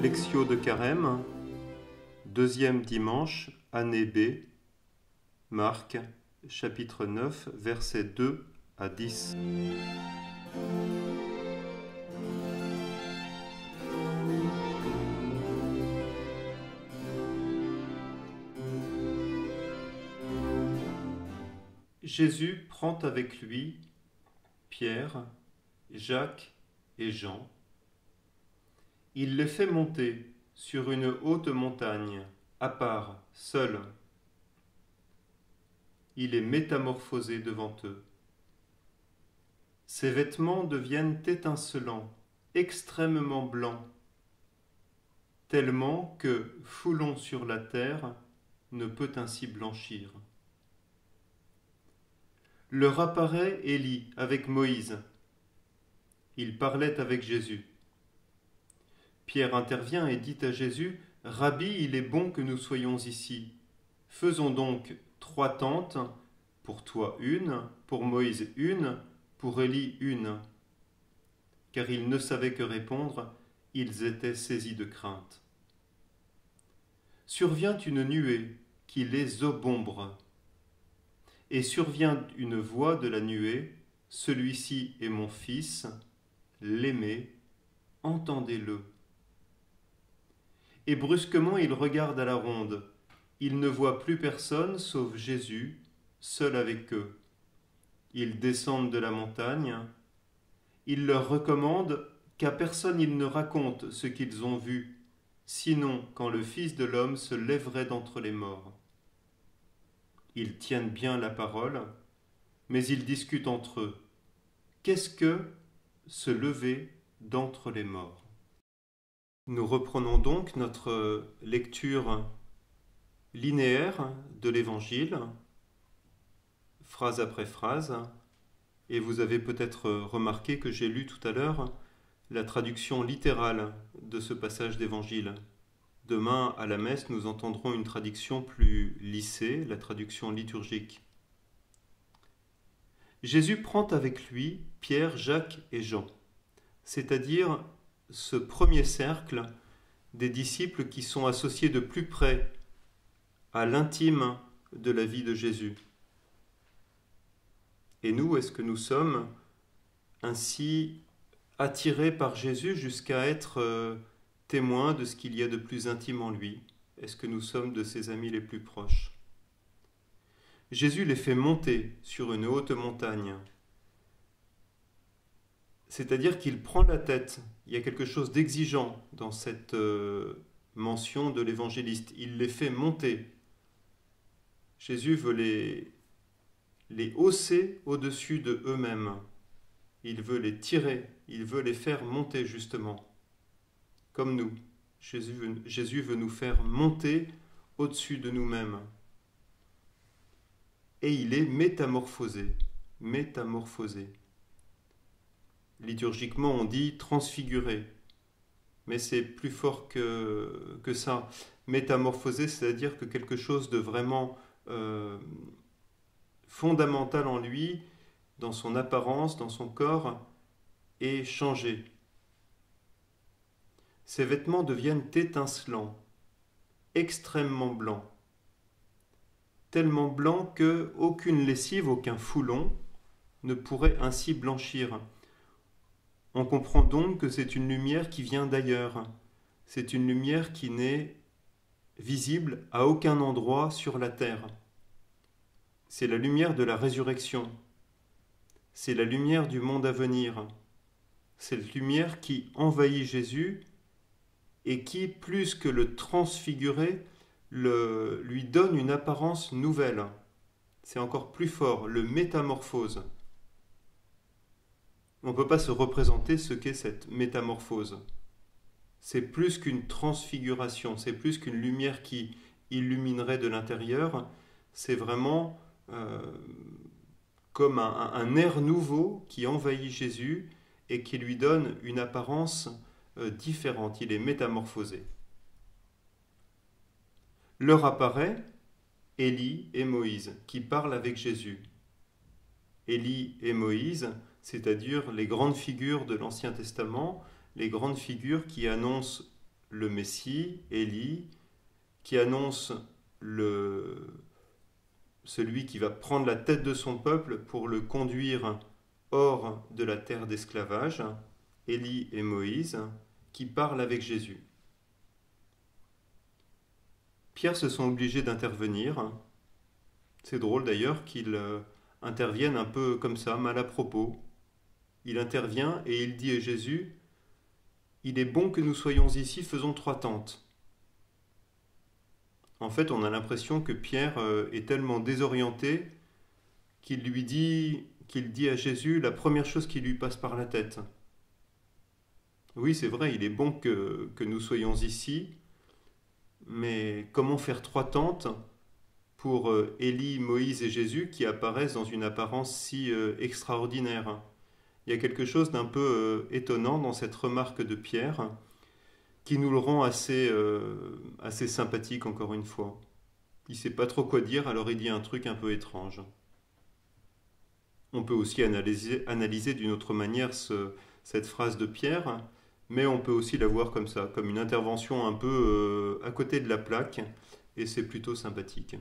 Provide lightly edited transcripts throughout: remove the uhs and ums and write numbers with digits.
Lectio de Carême, deuxième dimanche, année B, Marc, chapitre 9, versets 2 à 10. Jésus prend avec lui Pierre, Jacques et Jean. Il les fait monter sur une haute montagne, à part, seul. Il est métamorphosé devant eux. Ses vêtements deviennent étincelants, extrêmement blancs, tellement que, foulon sur la terre, ne peut ainsi blanchir. Leur apparaît Élie avec Moïse. Il parlait avec Jésus. Pierre intervient et dit à Jésus, « Rabbi, il est bon que nous soyons ici. Faisons donc 3 tentes, pour toi une, pour Moïse une, pour Élie une. » Car ils ne savaient que répondre, ils étaient saisis de crainte. Survient une nuée qui les obombre. Et survient une voix de la nuée, « Celui-ci est mon fils, l'aimé, entendez-le. » Et brusquement il regarde à la ronde. Il ne voit plus personne sauf Jésus, seul avec eux. Ils descendent de la montagne. Il leur recommande qu'à personne ils ne racontent ce qu'ils ont vu, sinon quand le Fils de l'homme se lèverait d'entre les morts. Ils tiennent bien la parole, mais ils discutent entre eux. Qu'est-ce que se lever d'entre les morts? Nous reprenons donc notre lecture linéaire de l'Évangile, phrase après phrase, et vous avez peut-être remarqué que j'ai lu tout à l'heure la traduction littérale de ce passage d'Évangile. Demain, à la messe, nous entendrons une traduction plus lissée, la traduction liturgique. Jésus prend avec lui Pierre, Jacques et Jean, c'est-à-dire ce premier cercle des disciples qui sont associés de plus près à l'intime de la vie de Jésus. Et nous, est-ce que nous sommes ainsi attirés par Jésus jusqu'à être témoins de ce qu'il y a de plus intime en lui? Est-ce que nous sommes de ses amis les plus proches? Jésus les fait monter sur une haute montagne. C'est-à-dire qu'il prend la tête. Il y a quelque chose d'exigeant dans cette mention de l'évangéliste. Il les fait monter. Jésus veut les hausser au-dessus de eux-mêmes. Il veut les tirer. Il veut les faire monter justement. Comme nous. Jésus veut nous faire monter au-dessus de nous-mêmes. Et il est métamorphosé. Métamorphosé. Liturgiquement, on dit transfiguré. Mais c'est plus fort que ça. Métamorphosé, c'est-à-dire que quelque chose de vraiment fondamental en lui, dans son apparence, dans son corps, est changé. Ses vêtements deviennent étincelants, extrêmement blancs. Tellement blancs qu'aucune lessive, aucun foulon ne pourrait ainsi blanchir. On comprend donc que c'est une lumière qui vient d'ailleurs. C'est une lumière qui n'est visible à aucun endroit sur la terre. C'est la lumière de la résurrection. C'est la lumière du monde à venir. Cette lumière qui envahit Jésus et qui, plus que le transfigurer, lui donne une apparence nouvelle. C'est encore plus fort, le métamorphose. On ne peut pas se représenter ce qu'est cette métamorphose. C'est plus qu'une transfiguration, c'est plus qu'une lumière qui illuminerait de l'intérieur, c'est vraiment comme un air nouveau qui envahit Jésus et qui lui donne une apparence différente. Il est métamorphosé. Leur apparaît Élie et Moïse qui parlent avec Jésus. Élie et Moïse, c'est-à-dire les grandes figures de l'Ancien Testament, les grandes figures qui annoncent le Messie, Élie, qui annonce celui qui va prendre la tête de son peuple pour le conduire hors de la terre d'esclavage, Élie et Moïse, qui parlent avec Jésus. Pierre se sent obligé d'intervenir. C'est drôle d'ailleurs qu'il intervienne un peu comme ça, mal à propos. Il intervient et il dit à Jésus, « Il est bon que nous soyons ici, faisons 3 tentes. » En fait, on a l'impression que Pierre est tellement désorienté qu'il dit à Jésus la première chose qui lui passe par la tête. Oui, c'est vrai, il est bon que nous soyons ici, mais comment faire 3 tentes pour Élie, Moïse et Jésus qui apparaissent dans une apparence si extraordinaire? Il y a quelque chose d'un peu étonnant dans cette remarque de Pierre qui nous le rend assez sympathique encore une fois. Il ne sait pas trop quoi dire, alors il dit un truc un peu étrange. On peut aussi analyser d'une autre manière cette phrase de Pierre, mais on peut aussi la voir comme ça, comme une intervention un peu à côté de la plaque, et c'est plutôt sympathique.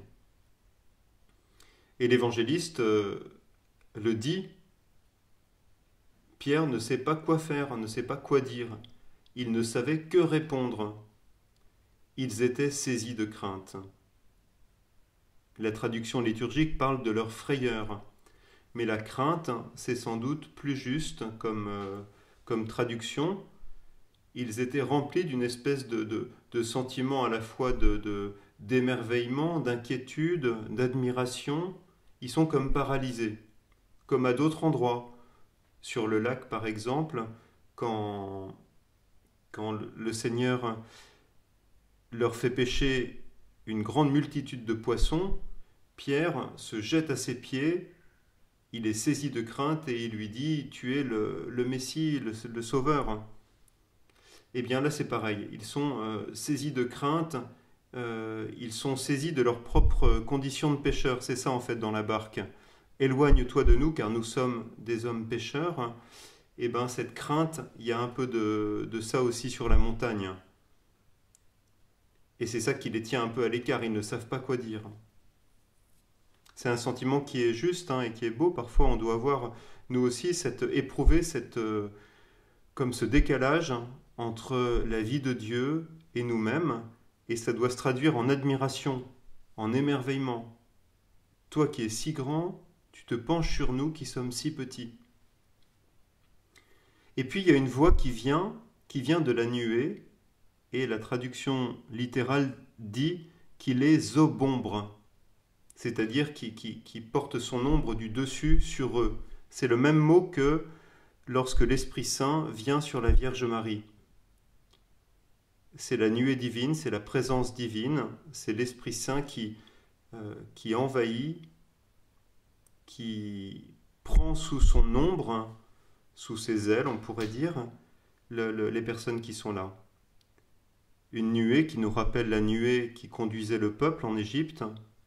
Et l'évangéliste le dit, Pierre ne sait pas quoi faire, ne sait pas quoi dire. Ils ne savaient que répondre. Ils étaient saisis de crainte. La traduction liturgique parle de leur frayeur, mais la crainte, c'est sans doute plus juste comme traduction. Ils étaient remplis d'une espèce de sentiment à la fois d'émerveillement, d'inquiétude, d'admiration. Ils sont comme paralysés, comme à d'autres endroits. Sur le lac, par exemple, quand le Seigneur leur fait pêcher une grande multitude de poissons, Pierre se jette à ses pieds, il est saisi de crainte et il lui dit « Tu es le Messie, le Sauveur ». Eh bien là c'est pareil, ils sont saisis de crainte, ils sont saisis de leur propre condition de pécheurs, c'est ça en fait dans la barque. Éloigne-toi de nous car nous sommes des hommes pécheurs. Et bien cette crainte, il y a un peu de ça aussi sur la montagne. Et c'est ça qui les tient un peu à l'écart, ils ne savent pas quoi dire. C'est un sentiment qui est juste et qui est beau. Parfois on doit avoir, nous aussi, éprouver comme ce décalage entre la vie de Dieu et nous-mêmes, et ça doit se traduire en admiration, en émerveillement. Toi qui es si grand, tu te penches sur nous qui sommes si petits. Et puis il y a une voix qui vient de la nuée, et la traduction littérale dit qu'il est zobombre, c'est-à-dire qui porte son ombre du dessus sur eux. C'est le même mot que lorsque l'Esprit Saint vient sur la Vierge Marie. C'est la nuée divine, c'est la présence divine, c'est l'Esprit Saint qui envahit, qui prend sous son ombre, sous ses ailes, on pourrait dire, les personnes qui sont là. Une nuée qui nous rappelle la nuée qui conduisait le peuple en Égypte.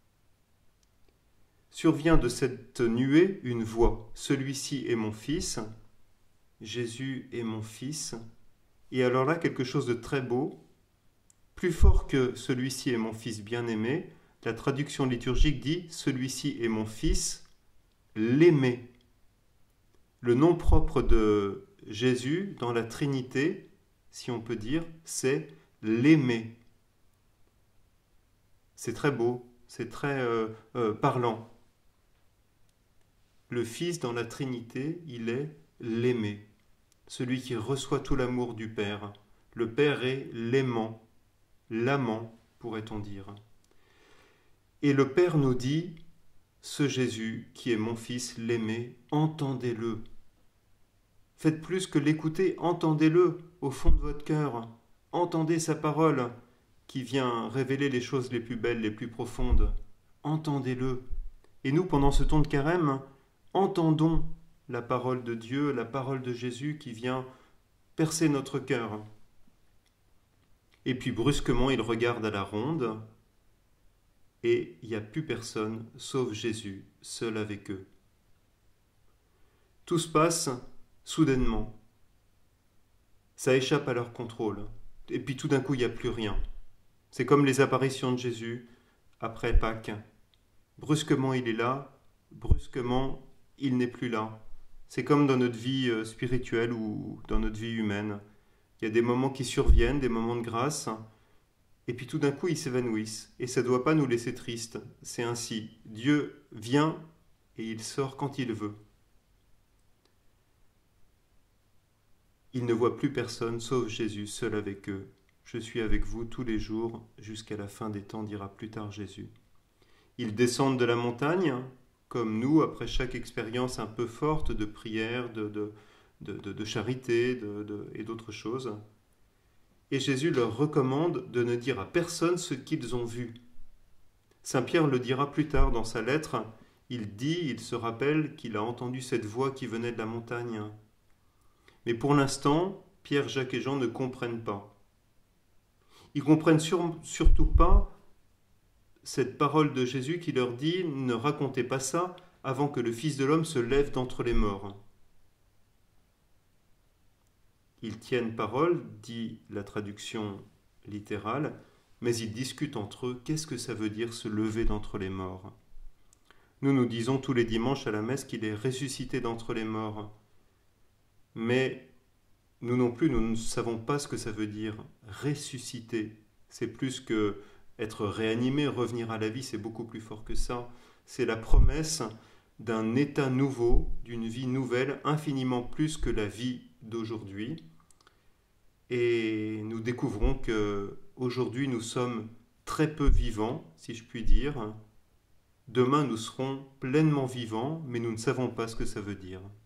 Survient de cette nuée une voix. Celui-ci est mon fils, Jésus est mon fils. Et alors là, quelque chose de très beau, plus fort que celui-ci est mon fils bien-aimé, la traduction liturgique dit celui-ci est mon fils, l'aimé. Le nom propre de Jésus dans la Trinité, si on peut dire, c'est l'aimé. C'est très beau, c'est très parlant. Le Fils dans la Trinité, il est l'aimé, celui qui reçoit tout l'amour du Père. Le Père est l'aimant, l'amant, pourrait-on dire. Et le Père nous dit, ce Jésus qui est mon Fils, l'aimé, entendez-le. Faites plus que l'écouter, entendez-le au fond de votre cœur. Entendez sa parole qui vient révéler les choses les plus belles, les plus profondes. Entendez-le. Et nous, pendant ce temps de carême, entendons la parole de Dieu, la parole de Jésus qui vient percer notre cœur. Et puis brusquement, il regarde à la ronde et il n'y a plus personne sauf Jésus, seul avec eux. Tout se passe soudainement. Ça échappe à leur contrôle. et puis tout d'un coup, il n'y a plus rien. C'est comme les apparitions de Jésus après Pâques. Brusquement, il est là, brusquement, il n'est plus là. C'est comme dans notre vie spirituelle ou dans notre vie humaine. Il y a des moments qui surviennent, des moments de grâce, et puis tout d'un coup, ils s'évanouissent. Et ça ne doit pas nous laisser tristes. C'est ainsi. Dieu vient et il sort quand il veut. Il ne voit plus personne sauf Jésus seul avec eux. Je suis avec vous tous les jours jusqu'à la fin des temps, dira plus tard Jésus. Ils descendent de la montagne, comme nous, après chaque expérience un peu forte de prière, de charité et d'autres choses. Et Jésus leur recommande de ne dire à personne ce qu'ils ont vu. Saint Pierre le dira plus tard dans sa lettre. Il se rappelle qu'il a entendu cette voix qui venait de la montagne. Mais pour l'instant, Pierre, Jacques et Jean ne comprennent pas. Ils comprennent surtout pas cette parole de Jésus qui leur dit « Ne racontez pas ça avant que le Fils de l'homme se lève d'entre les morts ». Ils tiennent parole, dit la traduction littérale, mais ils discutent entre eux qu'est-ce que ça veut dire se lever d'entre les morts. Nous disons tous les dimanches à la messe qu'il est ressuscité d'entre les morts. Mais nous non plus, nous ne savons pas ce que ça veut dire ressusciter. C'est plus que être réanimé, revenir à la vie, c'est beaucoup plus fort que ça. C'est la promesse d'un état nouveau, d'une vie nouvelle, infiniment plus que la vie d'aujourd'hui. Et nous découvrons que aujourd'hui nous sommes très peu vivants, si je puis dire. Demain nous serons pleinement vivants, mais nous ne savons pas ce que ça veut dire.